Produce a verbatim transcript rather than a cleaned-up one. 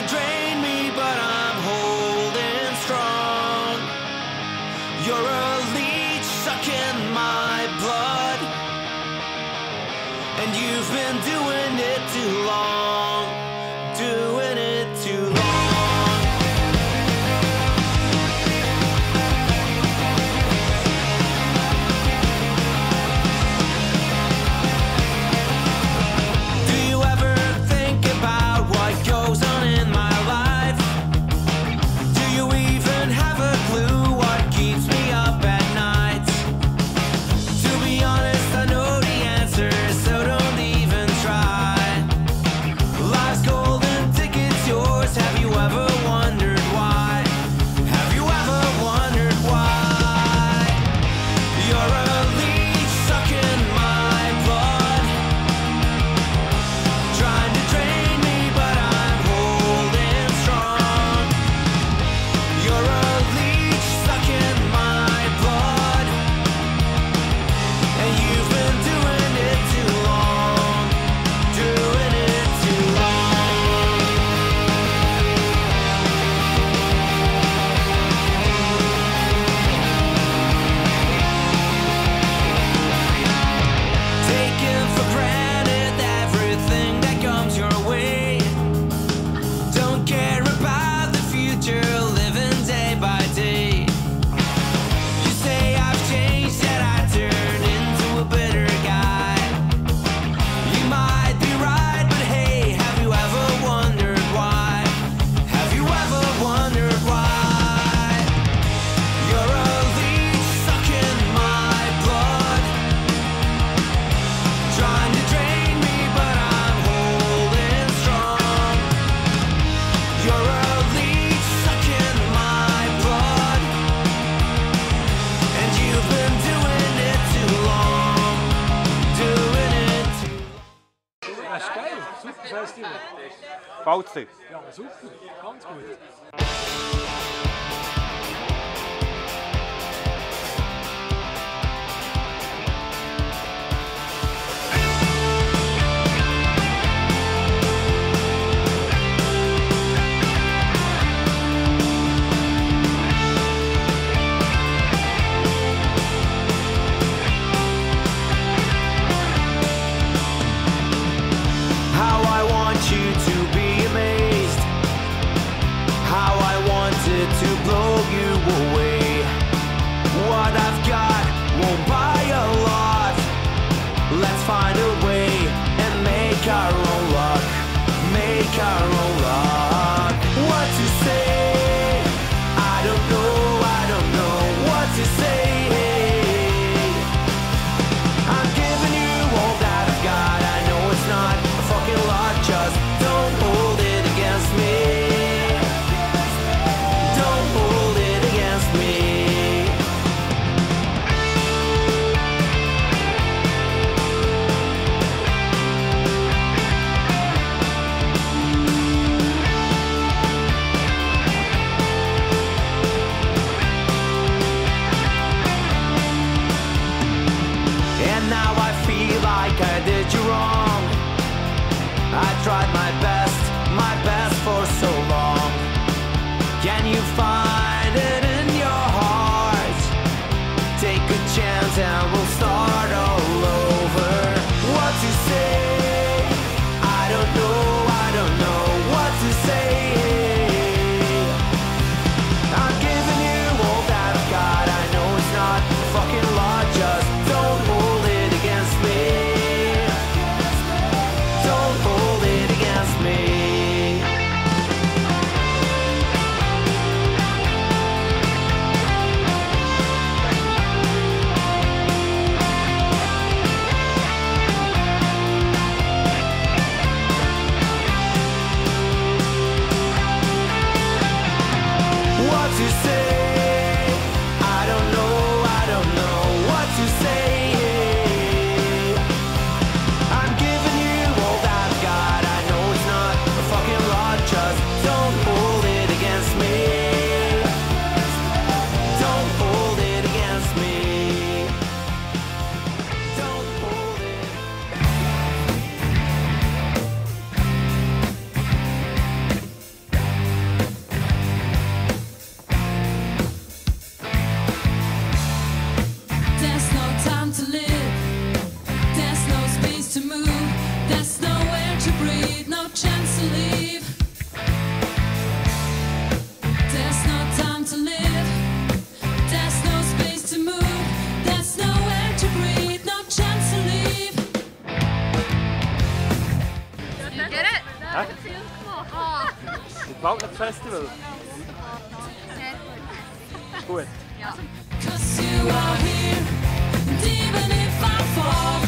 drain me, but I'm holding strong. You're a leech sucking my blood, and you've been doing it too long, doing it too long. Gefällt's dir? Ja, super, ganz gut. Tried my best, my best for so long. Can you find it in your heart? Take a chance and we'll start all over. What to say? I don't know, I don't know what to say. I'm giving you all that I've got. I know it's not a fucking lot, just don't hold it against me. Don't hold it against me. Hæ? Wildnet Festival. Gut. Cause you are here, and even if I fall